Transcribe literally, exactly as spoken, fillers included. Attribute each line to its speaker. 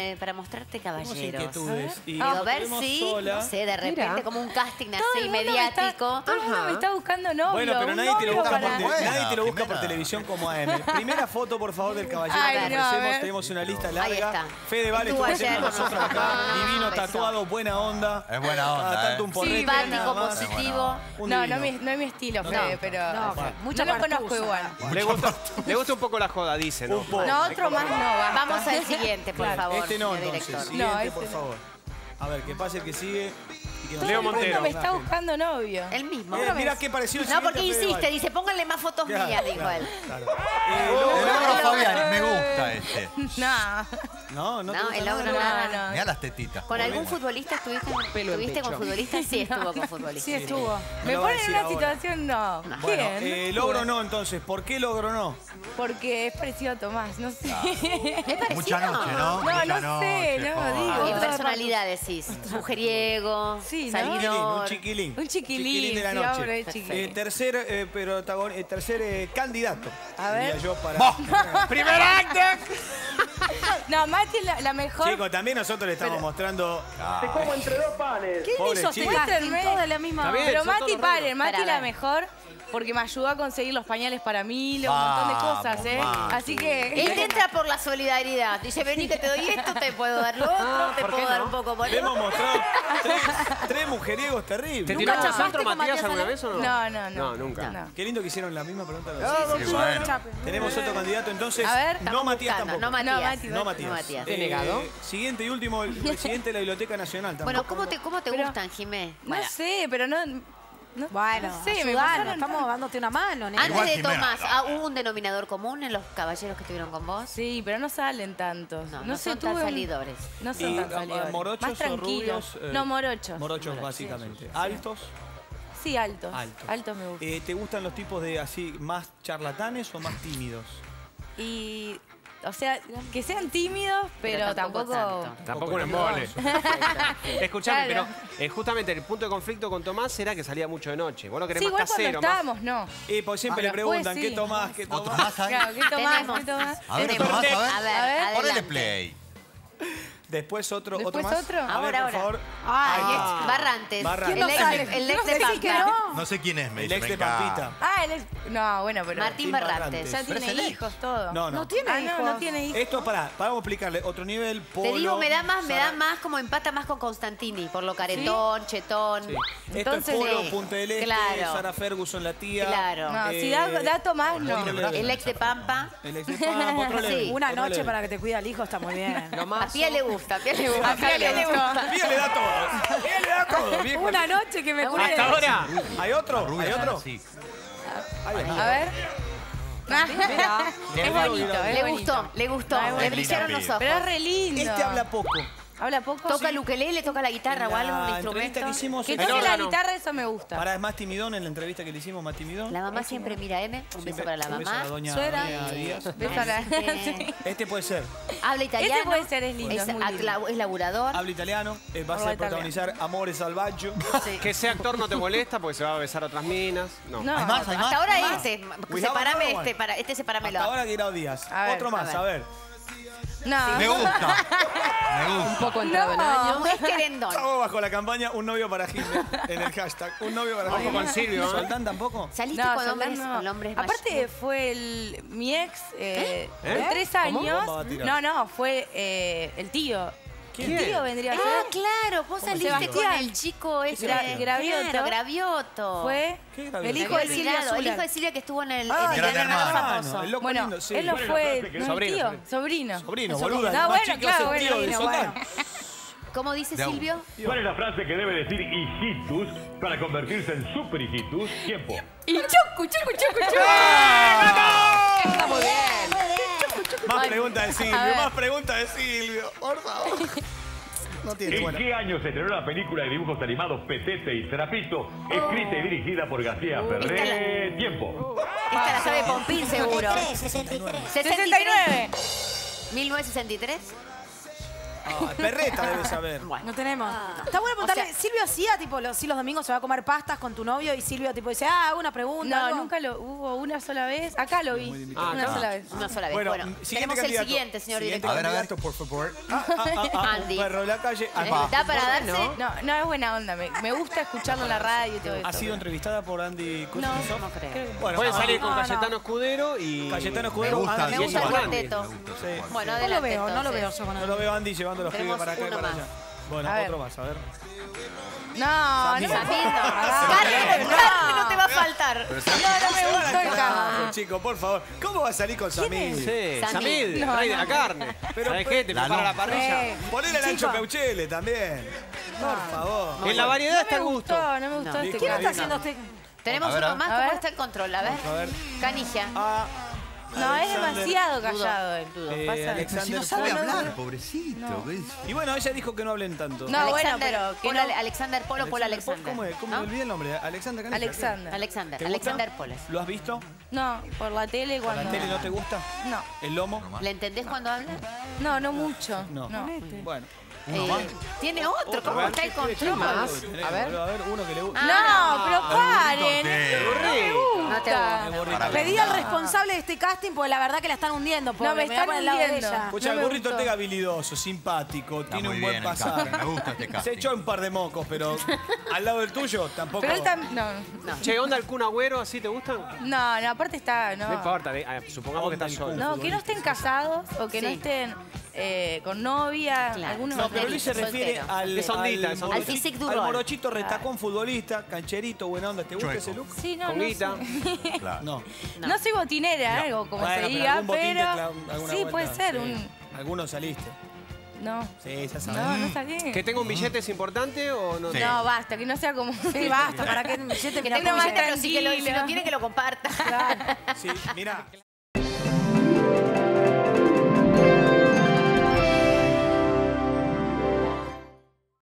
Speaker 1: eh, para mostrarte caballeros.
Speaker 2: inquietudes. Y
Speaker 1: Digo,
Speaker 2: nos
Speaker 1: ver
Speaker 2: tenemos
Speaker 1: si,
Speaker 2: sola.
Speaker 1: no sé, de repente
Speaker 3: Mira.
Speaker 1: como un casting
Speaker 4: Todo
Speaker 1: así
Speaker 4: el mundo me está-
Speaker 1: mediático.
Speaker 4: Todo el mundo me está buscando novio.
Speaker 2: Bueno, pero
Speaker 4: un
Speaker 2: nadie te lo
Speaker 4: novio
Speaker 2: busca, por,
Speaker 4: para-
Speaker 2: te-
Speaker 5: Buena,
Speaker 2: nadie te lo busca por
Speaker 5: primera.
Speaker 2: televisión como a M. Primera foto, por favor, del caballero
Speaker 4: Ay,
Speaker 2: que
Speaker 4: no, a
Speaker 2: ofrecemos.
Speaker 4: ver.
Speaker 2: Tenemos una lista larga.
Speaker 1: Ahí está.
Speaker 2: Fede Vale
Speaker 1: Estuvo
Speaker 2: estuvo
Speaker 1: ayer
Speaker 2: con
Speaker 1: con
Speaker 2: nosotros acá.
Speaker 1: nosotros.
Speaker 2: Divino,
Speaker 1: Ah,
Speaker 2: tatuado, buena onda.
Speaker 5: Es buena onda,
Speaker 2: Cada tanto
Speaker 5: eh.
Speaker 2: un porrete,
Speaker 4: Simpático,
Speaker 2: nada más.
Speaker 1: positivo.
Speaker 2: Un
Speaker 4: No,
Speaker 2: divino.
Speaker 4: no, mi- no es mi estilo, Fede, pero
Speaker 6: No,
Speaker 4: no,
Speaker 6: mucha
Speaker 4: lo conozco
Speaker 6: partusa.
Speaker 4: igual.
Speaker 7: Le gusta, le gusta un poco la joda, dice, ¿no?
Speaker 2: Un poco.
Speaker 4: No, otro más no, basta.
Speaker 1: Vamos al siguiente, por
Speaker 4: Claro.
Speaker 1: favor,
Speaker 2: Este no,
Speaker 1: señor
Speaker 2: entonces.
Speaker 1: director.
Speaker 2: Siguiente,
Speaker 4: No, este
Speaker 2: por
Speaker 4: no.
Speaker 2: favor. A ver, que pase el que sigue. Y que nos
Speaker 7: Leo
Speaker 2: sorprenda
Speaker 7: Montero.
Speaker 2: un
Speaker 4: Me está
Speaker 2: ángel.
Speaker 4: buscando novio.
Speaker 1: El mismo.
Speaker 2: Eh, mira qué pareció el
Speaker 1: No,
Speaker 2: siguiente
Speaker 1: porque
Speaker 2: a Fede
Speaker 1: insiste,
Speaker 2: Vale.
Speaker 1: dice, pónganle más fotos
Speaker 2: Claro,
Speaker 1: mías, dijo
Speaker 2: claro,
Speaker 1: él.
Speaker 2: claro.
Speaker 5: El
Speaker 2: Eh,
Speaker 5: logro
Speaker 2: logro-
Speaker 5: Fabiani, me gusta este.
Speaker 4: No,
Speaker 2: No, no, te
Speaker 1: No,
Speaker 2: gusta
Speaker 1: el
Speaker 2: nada,
Speaker 1: logro
Speaker 2: no.
Speaker 1: nada.
Speaker 4: no, no.
Speaker 5: Mirá las tetitas.
Speaker 1: ¿Con algún futbolista estuviste,
Speaker 3: Pelo en
Speaker 1: estuviste con
Speaker 3: pecho.
Speaker 1: futbolistas? Sí, estuvo con futbolistas.
Speaker 4: Sí estuvo.
Speaker 2: No
Speaker 4: Me
Speaker 2: lo va a
Speaker 4: pone en
Speaker 2: decir
Speaker 4: una
Speaker 2: ahora.
Speaker 4: situación, no.
Speaker 2: Bueno,
Speaker 4: ¿Quién?
Speaker 2: eh, logro no, entonces. ¿Por qué logro no?
Speaker 4: Porque es parecido a Tomás, no sé.
Speaker 1: ¿Es parecido?
Speaker 5: Mucha noche, ¿no?
Speaker 4: No,
Speaker 5: Mucha
Speaker 4: no sé,
Speaker 5: noche,
Speaker 4: no,
Speaker 5: joder.
Speaker 4: digo.
Speaker 1: En
Speaker 4: todo el
Speaker 1: personalidad decís. Mujeriego,
Speaker 4: Sí, ¿no?
Speaker 1: salidor.
Speaker 2: Un chiquilín.
Speaker 4: Un chiquilín,
Speaker 2: de la
Speaker 4: sí,
Speaker 2: noche.
Speaker 4: hombre, chiquilín.
Speaker 2: Eh, tercer, eh, protagon- eh, tercer eh, candidato.
Speaker 4: A ver.
Speaker 2: diría yo para...
Speaker 7: ¡Primer acto!
Speaker 4: No, Mati es la, la mejor.
Speaker 2: Chicos, también nosotros le estamos mostrando...
Speaker 6: ¿Quién
Speaker 2: Pobre
Speaker 6: hizo este
Speaker 2: chico.
Speaker 6: casting?
Speaker 4: Muéstrenme.
Speaker 6: Todos de la misma...
Speaker 7: Está bien.
Speaker 4: Pero
Speaker 7: son
Speaker 4: Mati,
Speaker 7: todos
Speaker 4: paren, Mati
Speaker 1: Para
Speaker 4: la
Speaker 1: ver.
Speaker 4: mejor porque me ayudó a conseguir los pañales para mí, un montón de
Speaker 5: Vamos,
Speaker 4: cosas, ¿eh?
Speaker 5: Mati.
Speaker 4: Así que...
Speaker 1: Él te entra por la solidaridad. Dice, vení que te doy esto, te puedo dar lo otro, te
Speaker 7: ¿por
Speaker 1: puedo
Speaker 7: qué
Speaker 1: dar
Speaker 7: no?
Speaker 1: un poco por
Speaker 2: Le hemos
Speaker 1: otro.
Speaker 2: mostrado tres, tres mujeriegos
Speaker 7: ¿Te
Speaker 2: terribles.
Speaker 7: tiró un
Speaker 6: chapaste
Speaker 7: centro
Speaker 6: con
Speaker 7: Matías
Speaker 6: Matías
Speaker 7: alguna
Speaker 6: Ale?
Speaker 7: vez o no?
Speaker 4: No, no, no.
Speaker 7: No, nunca.
Speaker 4: No.
Speaker 2: Qué lindo que hicieron la misma pregunta.
Speaker 5: Sí, bueno.
Speaker 2: Tenemos otro candidato, entonces.
Speaker 4: A ver,
Speaker 2: no Matías
Speaker 1: Buscando,
Speaker 2: tampoco.
Speaker 1: No Matías.
Speaker 4: Mati,
Speaker 2: No Matías.
Speaker 1: No Matías.
Speaker 2: Eh,
Speaker 3: Denegado.
Speaker 2: Siguiente y último, el presidente de la Biblioteca Nacional tampoco.
Speaker 1: Bueno, ¿cómo te, cómo te
Speaker 4: Pero-
Speaker 1: gustan, Jimé?
Speaker 4: No sé, pero no... no
Speaker 6: Bueno,
Speaker 4: no sé, me
Speaker 6: ayudanos,
Speaker 4: pasaron...
Speaker 6: estamos dándote una mano, nena.
Speaker 1: Antes
Speaker 5: Igual
Speaker 1: de
Speaker 5: Jimena.
Speaker 1: Tomás, ¿ah, ¿hubo un denominador común en los caballeros que estuvieron con vos?
Speaker 4: Sí, pero no salen tantos.
Speaker 1: No,
Speaker 4: No,
Speaker 1: no
Speaker 4: sé,
Speaker 1: son
Speaker 4: tuve
Speaker 1: tan
Speaker 4: un-
Speaker 1: salidores.
Speaker 4: No son
Speaker 2: Y,
Speaker 4: tan
Speaker 2: ah,
Speaker 4: salidores.
Speaker 2: morochos
Speaker 4: Más
Speaker 2: o
Speaker 4: tranquilos.
Speaker 2: rubios, eh,
Speaker 4: No, morochos.
Speaker 2: Morochos, básicamente. ¿Altos?
Speaker 4: Sí, altos.
Speaker 2: Altos.
Speaker 4: Altos me gustan.
Speaker 2: Eh, ¿Te gustan los tipos de así, más charlatanes o más tímidos?
Speaker 4: Y... O sea, que sean tímidos, pero,
Speaker 1: Pero tampoco
Speaker 4: tampoco...
Speaker 1: tanto.
Speaker 7: Tampoco un
Speaker 2: Poco
Speaker 7: embole. Escuchame,
Speaker 4: Claro.
Speaker 7: pero eh, justamente el punto de conflicto con Tomás era que salía mucho de noche. Vos lo querés
Speaker 4: Sí,
Speaker 7: más
Speaker 4: igual cuando
Speaker 7: casero, más...
Speaker 4: estábamos, no.
Speaker 2: Y pues siempre
Speaker 4: Ah,
Speaker 2: le preguntan,
Speaker 4: después
Speaker 2: ¿qué
Speaker 4: sí.
Speaker 2: tomás? ¿Qué
Speaker 5: ¿Otro
Speaker 2: tomás?
Speaker 5: más ahí?
Speaker 4: Claro, ¿qué tomás?
Speaker 1: Tenemos.
Speaker 4: ¿Qué tomás?
Speaker 5: A ver,
Speaker 1: Tenemos.
Speaker 5: Tomás, a ver.
Speaker 1: A ver,
Speaker 4: A ver.
Speaker 1: adelante.
Speaker 5: Ponele play.
Speaker 2: Después otro, otro
Speaker 4: ¿Después
Speaker 2: más.
Speaker 4: otro?
Speaker 2: A ver,
Speaker 1: Ahora,
Speaker 2: por
Speaker 1: ahora.
Speaker 2: favor.
Speaker 1: Ay,
Speaker 2: Ah.
Speaker 1: es Barrantes.
Speaker 2: Barrantes.
Speaker 1: El
Speaker 2: ¿Quién
Speaker 1: ex,
Speaker 2: no
Speaker 1: de-
Speaker 2: sabe?
Speaker 1: el ex
Speaker 6: No
Speaker 1: de
Speaker 6: sé si que
Speaker 1: Pampa.
Speaker 6: no.
Speaker 5: No sé quién es, me
Speaker 2: El
Speaker 5: dice,
Speaker 2: ex de
Speaker 5: venga.
Speaker 2: Pampita.
Speaker 4: Ah, él es... No, bueno, pero...
Speaker 1: Martín
Speaker 2: Martín
Speaker 1: Barrantes.
Speaker 4: Ya
Speaker 2: Barrantes.
Speaker 4: tiene
Speaker 5: Pero es el ex.
Speaker 4: hijos, todo.
Speaker 2: No, no.
Speaker 6: No tiene
Speaker 4: Ah,
Speaker 6: hijos.
Speaker 4: no, no tiene hijos.
Speaker 2: Esto, pará, vamos a explicarle. Otro nivel, polo.
Speaker 1: Te digo, me da más, me da
Speaker 2: Sara-
Speaker 1: más como empata más con Constantini, por lo caretón, chetón.
Speaker 2: Sí.
Speaker 4: Entonces,
Speaker 2: Esto es Polo,
Speaker 1: sí.
Speaker 2: Punta del Este,
Speaker 1: Claro.
Speaker 2: Sara Ferguson, la tía.
Speaker 1: Claro.
Speaker 4: No,
Speaker 2: Eh,
Speaker 4: si da, da Tomás, no.
Speaker 2: otro level.
Speaker 1: El ex de Pampa.
Speaker 2: El ex de Pampa, otro
Speaker 1: Sí.
Speaker 2: level,
Speaker 6: Una
Speaker 2: otro
Speaker 6: noche
Speaker 2: level.
Speaker 6: para que te cuida el hijo está muy bien.
Speaker 1: A Pía le gusta, a Pía le gusta.
Speaker 4: A Pía le gusta.
Speaker 2: Pía le da todo. Pía le da todo, viejo.
Speaker 6: Una noche que me cuide.
Speaker 7: Hasta ahora.
Speaker 2: ¿Hay otro?
Speaker 5: Rubia,
Speaker 2: ¿Hay otro?
Speaker 5: sí.
Speaker 2: Ahí está.
Speaker 4: A ver.
Speaker 6: Mira.
Speaker 4: Es bonito, es
Speaker 1: Le
Speaker 4: bonito.
Speaker 1: gustó, le gustó.
Speaker 4: No, es
Speaker 1: Le
Speaker 4: bonito.
Speaker 1: brillaron los ojos.
Speaker 4: Pero es re lindo.
Speaker 2: Este habla poco.
Speaker 4: ¿Habla poco?
Speaker 1: Toca el ukelele, toca la guitarra o
Speaker 2: En
Speaker 1: algo, un
Speaker 2: la entrevista
Speaker 1: instrumento.
Speaker 2: que hicimos...
Speaker 4: Que
Speaker 2: el-
Speaker 4: toque
Speaker 7: El
Speaker 4: la
Speaker 7: órgano.
Speaker 4: guitarra, eso me gusta.
Speaker 2: Pará, es más timidón en la entrevista que le hicimos, más timidón.
Speaker 1: La mamá siempre mira a M. Un beso
Speaker 2: Siempre-
Speaker 1: para la
Speaker 2: un beso a
Speaker 1: mamá.
Speaker 2: la doña
Speaker 4: Suegra.
Speaker 2: María Díaz.
Speaker 4: Beso a la-
Speaker 1: Este,
Speaker 2: Este puede ser.
Speaker 1: Habla italiano.
Speaker 4: Ese puede ser, es lindo,
Speaker 1: Es,
Speaker 4: es muy lindo.
Speaker 1: acla- es laburador.
Speaker 2: Habla italiano. eh, va a
Speaker 4: Habla
Speaker 2: ser
Speaker 4: italiano.
Speaker 2: protagonizar Amores Salvaggio.
Speaker 7: Que ese actor no te molesta porque se va a besar a otras minas. No.
Speaker 4: No.
Speaker 5: ¿Hay más? ¿Hay más?
Speaker 1: Hasta ahora
Speaker 5: ¿Hay más?
Speaker 1: este.
Speaker 2: We have
Speaker 1: Separame
Speaker 2: another one.
Speaker 1: este, para, este separámelo.
Speaker 2: Hasta ahora Guirao Díaz.
Speaker 4: A ver,
Speaker 2: Otro más,
Speaker 1: a
Speaker 2: a ver.
Speaker 4: No.
Speaker 5: Me gusta. Me
Speaker 3: Un
Speaker 5: gusta.
Speaker 3: poco entrado en años.
Speaker 1: No, es querendón.
Speaker 2: Estamos bajo la campaña Un novio para Jimmy en el hashtag. Un novio para
Speaker 7: Ojo
Speaker 2: Jimmy.
Speaker 7: con Silvio, ¿eh?
Speaker 2: ¿Soldán tampoco?
Speaker 1: Saliste
Speaker 4: No,
Speaker 1: con,
Speaker 4: Soldán
Speaker 1: hombres,
Speaker 4: no.
Speaker 1: con hombres
Speaker 4: Aparte
Speaker 1: mayores.
Speaker 4: fue el, mi ex eh,
Speaker 7: ¿Eh?
Speaker 4: de tres
Speaker 2: ¿Cómo?
Speaker 4: años.
Speaker 2: ¿Cómo va a tirar?
Speaker 4: No, no, fue eh, el tío.
Speaker 2: ¿Quién?
Speaker 4: El tío vendría a ser.
Speaker 1: Ah, claro, vos saliste
Speaker 4: Sebastián.
Speaker 1: con el chico ese.
Speaker 4: Gra- Gravioto.
Speaker 1: Claro, Gravioto.
Speaker 4: Fue
Speaker 2: ¿Qué Gravioto?
Speaker 4: el hijo
Speaker 1: Me
Speaker 4: de
Speaker 1: había
Speaker 4: Silvia
Speaker 1: olvidado, el hijo
Speaker 4: Azúcar.
Speaker 1: de Silvia que estuvo en el,
Speaker 2: Ah,
Speaker 1: en el
Speaker 5: gran
Speaker 1: gran hermano
Speaker 5: hermano.
Speaker 1: famoso.
Speaker 2: El loco
Speaker 4: Bueno,
Speaker 2: lindo, sí.
Speaker 4: él no fue, no es
Speaker 7: Sobrino,
Speaker 4: tío,
Speaker 7: sobrino.
Speaker 4: sobrino.
Speaker 2: Sobrino,
Speaker 4: Es
Speaker 2: boluda.
Speaker 4: No,
Speaker 2: el más
Speaker 4: bueno,
Speaker 2: chico
Speaker 4: claro,
Speaker 2: es el
Speaker 4: bueno,
Speaker 2: tío de
Speaker 4: bueno,
Speaker 2: Soldán.
Speaker 4: bueno.
Speaker 1: ¿Cómo dice
Speaker 5: De a
Speaker 1: Silvio?
Speaker 8: ¿Cuál es la frase que debe decir hijitus para convertirse en super hijitus? Tiempo.
Speaker 4: Y chucu, chucu, chucu, chucu.
Speaker 3: Está muy bien.
Speaker 2: Más preguntas de
Speaker 4: A
Speaker 2: Silvio,
Speaker 4: ver.
Speaker 2: más preguntas de Silvio. Por favor. No tiene
Speaker 8: ¿En
Speaker 2: buena.
Speaker 8: qué año se estrenó la película de dibujos animados Petete y Trapito, escrita y dirigida por García Ferré? Tiempo.
Speaker 1: Esta la sabe Pompín, seguro.
Speaker 4: sesenta y nueve.
Speaker 1: ¿mil novecientos sesenta y tres?
Speaker 2: Ah, perreta debe saber.
Speaker 6: No tenemos. Está bueno preguntarle,
Speaker 1: O sea-
Speaker 6: Silvio hacía, tipo, los, si los domingos se va a comer pastas con tu novio y Silvio, tipo, dice, ah, hago una pregunta.
Speaker 4: No,
Speaker 6: algo.
Speaker 4: nunca lo hubo una sola vez. Acá lo vi.
Speaker 7: Ah,
Speaker 4: Una
Speaker 7: acá.
Speaker 4: sola vez.
Speaker 1: Una sola vez.
Speaker 2: Bueno,
Speaker 1: Bueno,
Speaker 2: siguiente
Speaker 1: tenemos el
Speaker 2: candidato.
Speaker 1: siguiente, señor
Speaker 2: Siguiente
Speaker 1: director.
Speaker 5: A ver, a ver.
Speaker 2: candidato, por favor. Ah, ah, ah, ah,
Speaker 1: Andy.
Speaker 2: un perro de la calle. Ah,
Speaker 1: ¿Da para darse?
Speaker 7: no?
Speaker 4: No, no es buena onda. Me, me gusta escucharlo en la radio y todo eso.
Speaker 2: ¿Ha sido entrevistada por Andy Kuznetsov?
Speaker 1: No creo.
Speaker 2: Bueno,
Speaker 7: Pueden
Speaker 2: Andy-
Speaker 7: salir con
Speaker 6: no, no.
Speaker 7: Cayetano Escudero y...
Speaker 2: Cayetano
Speaker 5: Me
Speaker 2: Escudero.
Speaker 5: gusta,
Speaker 2: Andy
Speaker 1: Me gusta el
Speaker 7: Juan.
Speaker 1: cuarteto.
Speaker 5: Me gusta ese
Speaker 2: Sí.
Speaker 5: Juan.
Speaker 1: Bueno,
Speaker 6: No lo
Speaker 1: adelante
Speaker 6: veo, no lo
Speaker 1: entonces.
Speaker 6: veo yo con
Speaker 2: No
Speaker 6: él.
Speaker 2: lo veo a Andy llevando los pibes
Speaker 1: Tenemos
Speaker 2: para acá y
Speaker 1: uno
Speaker 2: para
Speaker 1: más.
Speaker 2: allá. Bueno,
Speaker 4: A ver.
Speaker 2: otro más, a ver.
Speaker 4: No, no.
Speaker 2: Samir.
Speaker 1: Samir, no.
Speaker 4: Ah,
Speaker 1: Carne,
Speaker 4: no.
Speaker 1: carne no te va a faltar.
Speaker 5: Pero
Speaker 4: No,
Speaker 5: ¿sabes
Speaker 4: no me gustó el
Speaker 2: Ah,
Speaker 4: cambio.
Speaker 2: chico, por favor. ¿Cómo va a salir con Samir?
Speaker 7: Sí,
Speaker 1: Samid.
Speaker 7: Samid,
Speaker 4: No,
Speaker 7: rey de
Speaker 4: no.
Speaker 7: la carne.
Speaker 2: Pero,
Speaker 7: ¿Sabes qué? Te
Speaker 5: la
Speaker 7: prepara la
Speaker 5: no.
Speaker 7: parrilla.
Speaker 4: Eh,
Speaker 2: Ponele al Ancho
Speaker 6: Chico.
Speaker 2: Peuchele también. Por favor.
Speaker 7: En la variedad
Speaker 4: No
Speaker 7: está
Speaker 4: me
Speaker 7: el gusto.
Speaker 4: gustó, no me gustó
Speaker 1: No.
Speaker 4: este
Speaker 2: ¿Quién
Speaker 6: ¿Quién está
Speaker 4: cambio.
Speaker 6: haciendo este...?
Speaker 1: Tenemos
Speaker 5: A ver,
Speaker 1: uno
Speaker 5: a-
Speaker 1: más.
Speaker 4: a
Speaker 1: ¿Cómo
Speaker 4: ver.
Speaker 1: está el control? A ver.
Speaker 2: A ver.
Speaker 1: Canilla.
Speaker 2: Ah,
Speaker 4: No, es
Speaker 2: Alexander-
Speaker 4: demasiado callado el Dudo.
Speaker 2: Eh,
Speaker 4: Pasa.
Speaker 2: Alexander-
Speaker 5: Si no sabe
Speaker 4: No, no,
Speaker 5: hablar,
Speaker 4: no.
Speaker 5: pobrecito. ¿qué es?
Speaker 2: Y bueno, ella dijo que no hablen tanto.
Speaker 4: No, bueno,
Speaker 1: Alexander,
Speaker 4: pero que
Speaker 1: Polo,
Speaker 4: no-
Speaker 1: Alexander Polo, Polo Alexander.
Speaker 2: ¿Cómo es? ¿Cómo
Speaker 1: ¿No?
Speaker 2: me olvidé el nombre? Alexander Canilla.
Speaker 4: Alexander.
Speaker 1: Alexander.
Speaker 2: ¿Te gusta?
Speaker 1: Alexander Poles.
Speaker 2: ¿Lo has visto?
Speaker 4: No, por la tele
Speaker 2: ¿La
Speaker 4: cuando...
Speaker 2: tele no te gusta?
Speaker 4: No,
Speaker 2: ¿El lomo?
Speaker 1: ¿Le entendés cuando habla?
Speaker 4: no, no mucho.
Speaker 2: No.
Speaker 4: No.
Speaker 2: Bueno.
Speaker 1: Eh, Tiene otro. ¿Cómo
Speaker 2: A ver,
Speaker 1: está el
Speaker 2: ¿qué- qué- qué
Speaker 1: control?
Speaker 2: más?
Speaker 3: A ver.
Speaker 2: A ver, uno que le gusta.
Speaker 4: No, pero paren.
Speaker 5: Corteo.
Speaker 1: No te
Speaker 4: Gusta.
Speaker 1: gusta.
Speaker 2: burrito.
Speaker 5: Para
Speaker 6: Pedí
Speaker 5: ver.
Speaker 6: al responsable de este casting porque la verdad que la están hundiendo. Pobre,
Speaker 4: No, me
Speaker 6: voy a
Speaker 4: están
Speaker 6: poner al lado de
Speaker 4: hundiendo.
Speaker 6: ella.
Speaker 2: Escucha,
Speaker 4: No
Speaker 2: el
Speaker 4: me
Speaker 2: burrito
Speaker 4: gustó.
Speaker 2: Ortega habilidoso, simpático, tiene
Speaker 5: muy
Speaker 2: un buen
Speaker 5: bien el
Speaker 2: pasado.
Speaker 5: casting, me gusta este
Speaker 2: Se
Speaker 5: casting.
Speaker 2: echó un par de mocos, pero al lado del tuyo tampoco.
Speaker 4: Pero él también... No,
Speaker 7: Che, ¿onda el Kun Agüero? ¿Así te gustan?
Speaker 4: no, no, aparte está...
Speaker 7: No
Speaker 4: No,
Speaker 7: importa, eh, eh, supongamos que
Speaker 2: Onda
Speaker 7: estás
Speaker 2: el
Speaker 7: solo.
Speaker 2: Kun.
Speaker 4: no que no estén casados o que no
Speaker 1: Sí.
Speaker 4: estén eh, con novia.
Speaker 1: Claro.
Speaker 4: Algunos
Speaker 2: No, pero Luis se
Speaker 1: Soltero,
Speaker 2: refiere
Speaker 1: soltero.
Speaker 2: al,
Speaker 7: Es ondita,
Speaker 2: al
Speaker 7: es ondita.
Speaker 1: Al physique du
Speaker 2: al
Speaker 1: rol.
Speaker 2: morochito retacón futbolista, cancherito, buena onda. ¿Te gusta
Speaker 5: Chueco.
Speaker 2: ese look?
Speaker 4: Sí, no,
Speaker 7: Con
Speaker 4: no
Speaker 7: guita.
Speaker 4: sé.
Speaker 5: Claro.
Speaker 2: No.
Speaker 1: No.
Speaker 4: No soy botinera, algo como
Speaker 2: Bueno,
Speaker 4: se
Speaker 2: pero
Speaker 4: diga,
Speaker 2: algún botín te
Speaker 4: pero...
Speaker 2: cla- alguna
Speaker 4: Sí,
Speaker 2: vuelta,
Speaker 4: puede ser.
Speaker 2: sí.
Speaker 4: Un...
Speaker 2: Algunos saliste.
Speaker 4: No,
Speaker 2: Sí, ya sabes.
Speaker 4: no, no salí.
Speaker 7: ¿Que tenga un billete es importante o no?
Speaker 5: Sí.
Speaker 4: No, basta, que no sea como...
Speaker 6: Sí, basta, para que billete
Speaker 1: Que
Speaker 6: no
Speaker 1: tenga más
Speaker 6: puse.
Speaker 1: claro, si, que lo, si
Speaker 4: tranquilo.
Speaker 1: lo tiene que lo comparta.
Speaker 2: Sí, mira.